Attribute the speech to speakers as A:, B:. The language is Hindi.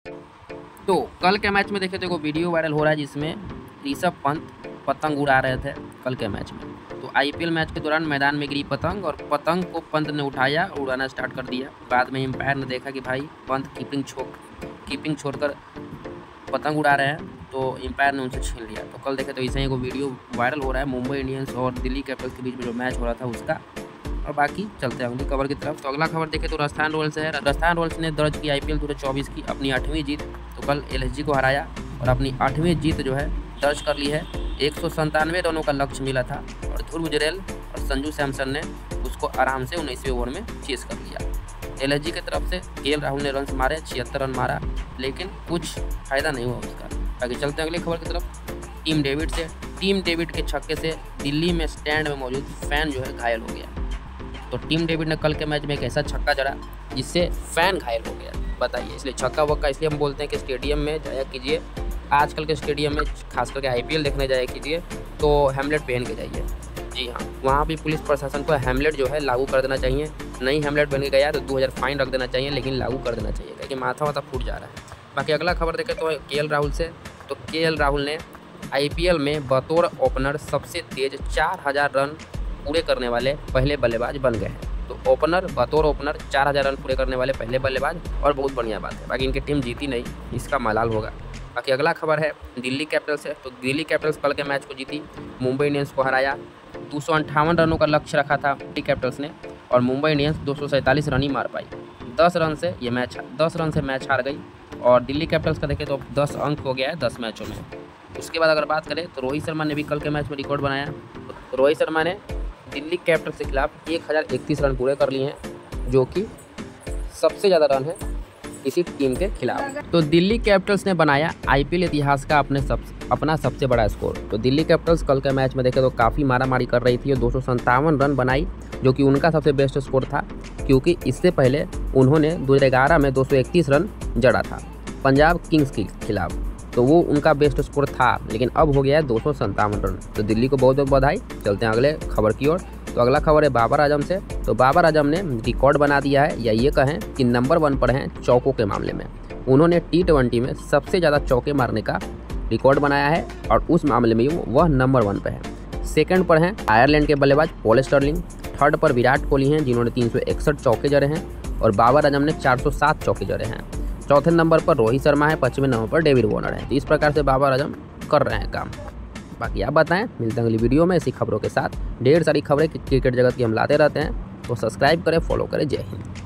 A: तो कल के मैच में देखे तो एक वीडियो वायरल हो रहा है जिसमें ऋषभ पंत पतंग उड़ा रहे थे कल के मैच में। तो आईपीएल मैच के दौरान मैदान में गिरी पतंग और पतंग को पंत ने उठाया और उड़ाना स्टार्ट कर दिया। बाद में एम्पायर ने देखा कि भाई पंत कीपिंग छोड़कर पतंग उड़ा रहे हैं, तो एम्पायर ने उनसे छीन लिया। तो कल देखे तो ऐसे ही वीडियो वायरल हो रहा है मुंबई इंडियंस और दिल्ली कैपिटल्स के बीच में जो मैच हो रहा था उसका। और बाकी चलते हैं अगली खबर की तरफ। तो अगला खबर देखें तो राजस्थान रॉयल्स से है। राजस्थान रॉयल्स ने दर्ज की आईपीएल 2024 की अपनी 8वीं जीत। तो कल एलएसजी को हराया और अपनी 8वीं जीत जो है दर्ज कर ली है। 197 रनों का लक्ष्य मिला था और ध्रुव जुरैल और संजू सैमसन ने उसको आराम से 19वें ओवर में चेस कर लिया। एलएसजी की तरफ से केएल राहुल ने रन मारे, 76 रन मारा, लेकिन कुछ फायदा नहीं हुआ उसका। बाकी चलते हैं अगली खबर की तरफ। टीम डेविड से। टीम डेविड के छक्के से दिल्ली में स्टैंड में मौजूद फैन जो है घायल हो गया। तो टीम डेविड ने कल के मैच में एक ऐसा छक्का जड़ा जिससे फैन घायल हो गया। बताइए, इसलिए छक्का वक्का इसलिए हम बोलते हैं कि स्टेडियम में जाया कीजिए, आजकल के स्टेडियम में खास करके आईपीएल देखने जाया कीजिए तो हेमलेट पहन के जाइए। जी हाँ, वहाँ भी पुलिस प्रशासन को हेमलेट जो है लागू कर देना चाहिए। नहीं हेमलेट पहन के गया तो 2000 फाइन रख देना चाहिए, लेकिन लागू कर देना चाहिए क्योंकि माथा वाथा फूट जा रहा है। बाकी अगला खबर देखें तो केएल राहुल से। तो केएल राहुल ने आईपीएल में बतौर ओपनर सबसे तेज 4000 रन पूरे करने वाले पहले बल्लेबाज बन गए हैं। तो बतौर ओपनर 4000 रन पूरे करने वाले पहले बल्लेबाज, और बहुत बढ़िया बात है। बाकी इनकी टीम जीती नहीं, इसका मलाल होगा। बाकी अगला खबर है दिल्ली कैपिटल्स है। तो दिल्ली कैपिटल्स कल के मैच को जीती, मुंबई इंडियंस को हराया। 258 रनों का लक्ष्य रखा था दिल्ली कैपिटल्स ने और मुंबई इंडियंस 247 रन ही मार पाई। 10 रन से मैच हार गई और दिल्ली कैपिटल्स का देखें तो 10 अंक हो गया है 10 मैचों में। उसके बाद अगर बात करें तो रोहित शर्मा ने भी कल के मैच में रिकॉर्ड बनाया। तो रोहित शर्मा ने दिल्ली कैपिटल्स के खिलाफ 1031 रन पूरे कर लिए हैं, जो कि सबसे ज़्यादा रन है किसी टीम के खिलाफ। तो दिल्ली कैपिटल्स ने बनाया आईपीएल इतिहास का अपना सबसे बड़ा स्कोर। तो दिल्ली कैपिटल्स कल के मैच में देखे तो काफ़ी मारामारी कर रही थी और 257 रन बनाई, जो कि उनका सबसे बेस्ट स्कोर था, क्योंकि इससे पहले उन्होंने 2011 में 231 रन जड़ा था पंजाब किंग्स के खिलाफ। तो वो उनका बेस्ट स्कोर था, लेकिन अब हो गया है 257 रन। तो दिल्ली को बहुत बहुत बधाई। चलते हैं अगले खबर की ओर। तो अगला खबर है बाबर आजम से। तो बाबर आजम ने रिकॉर्ड बना दिया है, या ये कहें कि नंबर 1 पर हैं चौकों के मामले में। उन्होंने T20 में सबसे ज़्यादा चौके मारने का रिकॉर्ड बनाया है और उस मामले में वह नंबर 1 पर है। सेकंड पर हैं आयरलैंड के बल्लेबाज पॉल स्टर्लिंग। थर्ड पर विराट कोहली हैं जिन्होंने 361 चौके जड़े हैं और बाबर आजम ने 407 चौके जड़े हैं। चौथे नंबर पर रोहित शर्मा है, 5वें नंबर पर डेविड वार्नर है। तो इस प्रकार से बाबर आजम कर रहे हैं काम। बाकी आप बताएं, मिलते हैं अगली वीडियो में ऐसी खबरों के साथ। ढेर सारी खबरें क्रिकेट जगत की हम लाते रहते हैं, तो सब्सक्राइब करें, फॉलो करें। जय हिंद।